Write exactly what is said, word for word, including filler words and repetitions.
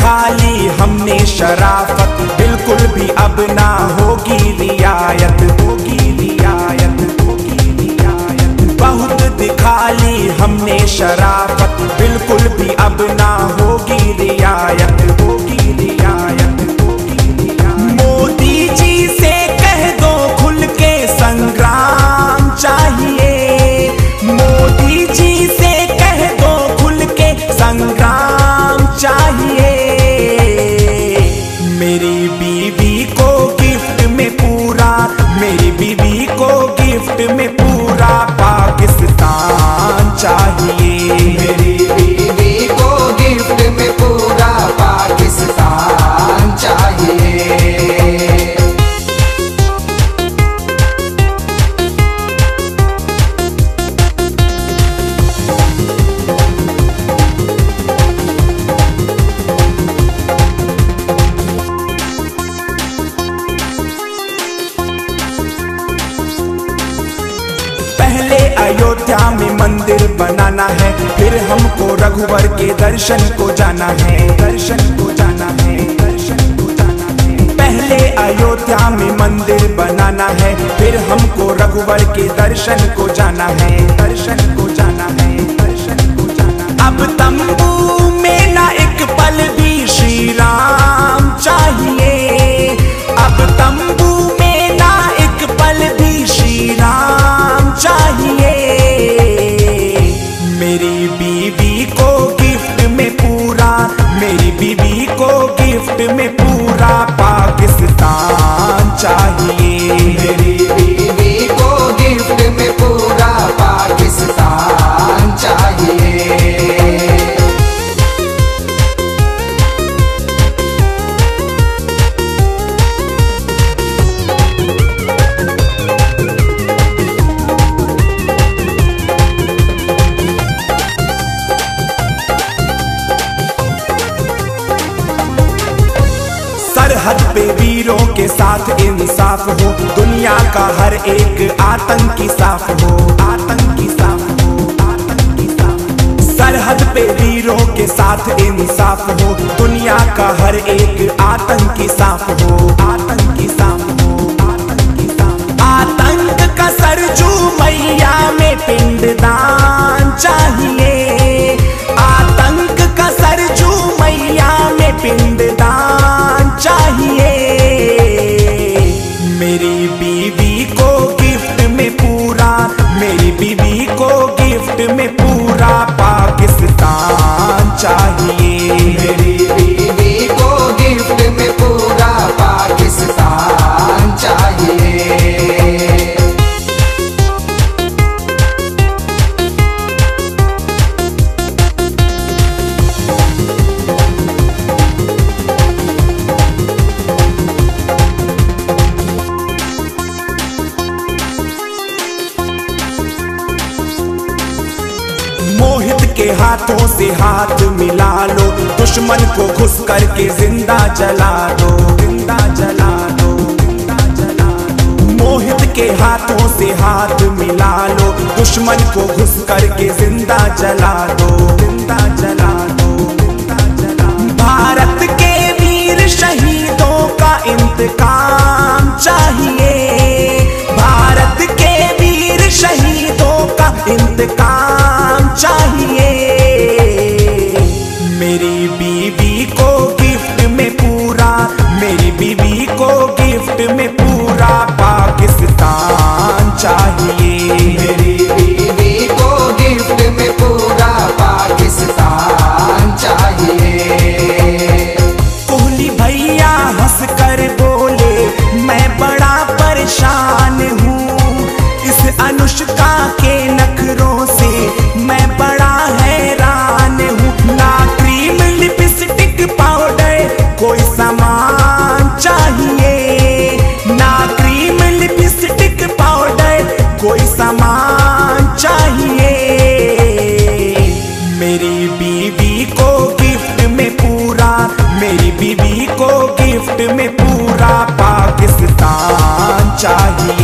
दिखा ली हमने शराफत, बिल्कुल भी अब ना होगी रियायत, होगी रियायत, होगी रियायत। बहुत दिखा ली हमने शराफत, बिल्कुल भी अब ना होगी रियायत, होगी रियायत, होगी रियायत। मोदी जी से कह दो खुल के संग्राम चाहिए, मोदी जी से कह दो खुल के संग्राम चाहिए। मेरी बीवी को गिफ्ट में पूरा, मेरी बीवी को गिफ्ट में पूरा पाकिस्तान चाहिए, मेरी बीवी को गिफ्ट में पूरा पाकिस्तान चाहिए। अयोध्या में मंदिर बनाना है, फिर हमको रघुवर के दर्शन को जाना है, दर्शन को जाना है, दर्शन को जाना है। पहले अयोध्या में मंदिर बनाना है, फिर हमको रघुवर के दर्शन को जाना है, दर्शन को जाना है, दर्शन को जाना है। अब तंबू में ना एक पल भी श्री राम चाहिए, अब तंबू में ना एक पल भी श्री राम चाहिए। मेरी बीवी को गिफ्ट में पूरा, मेरी बीवी को गिफ्ट में पूरा पाकिस्तान चाहिए, मेरी बीवी को गिफ्ट में पूरा पाकिस्तान चाहिए। सरहद पे वीरों के साथ इंसाफ हो, दुनिया का हर एक आतंकी साफ हो, आतंकी साफ हो, आतंकी साफ हो। सरहद पे वीरों के साथ इंसाफ हो, दुनिया का हर एक आतंकी साफ हो, आतंकी साफ हो, आतंकी साफ हो। आतंक का सरजू मैया में पिंडदान चाहिए, आतंक का सरजू मैया में पिंडदान चाहिए। मेरी बीवी को गिफ्ट में पूरा, मेरी बीवी को गिफ्ट में पूरा पाकिस्तान चाहिए, मेरी बीवी को गिफ्ट में पूरा पाकिस्तान चाहिए। मोहित के हाथों से हाथ मिला लो, दुश्मन को घुस करके जिंदा जला दो, जिंदा जला दो, जिंदा जला दो। मोहित के हाथों से हाथ मिला लो, दुश्मन को घुस करके जिंदा जला दो, जिंदा जला दो, जिंदा जला दो। भारत के वीर शहीदों का इंतकाम चाहिए, भारत के वीर शहीदों का इंतकाम चाहिए। मेरी बीवी को गिफ्ट में पूरा, मेरी बीवी को गिफ्ट में पूरा पाकिस्तान चाहिए, मेरी बीवी को गिफ्ट में पूरा पाकिस्तान चाहिए। कोहली भैया हंस कर बोले मैं बड़ा परेशान हूँ, इस अनुष्का के नखरों से मैं बड़ा हैरान हूँ। ना क्रीम लिपस्टिक पाउडर कोई सामान चाहिए, ना क्रीम लिपस्टिक पाउडर कोई सामान चाहिए। मेरी बीवी को गिफ्ट में पूरा, मेरी बीवी को गिफ्ट में पूरा पाकिस्तान चाहिए।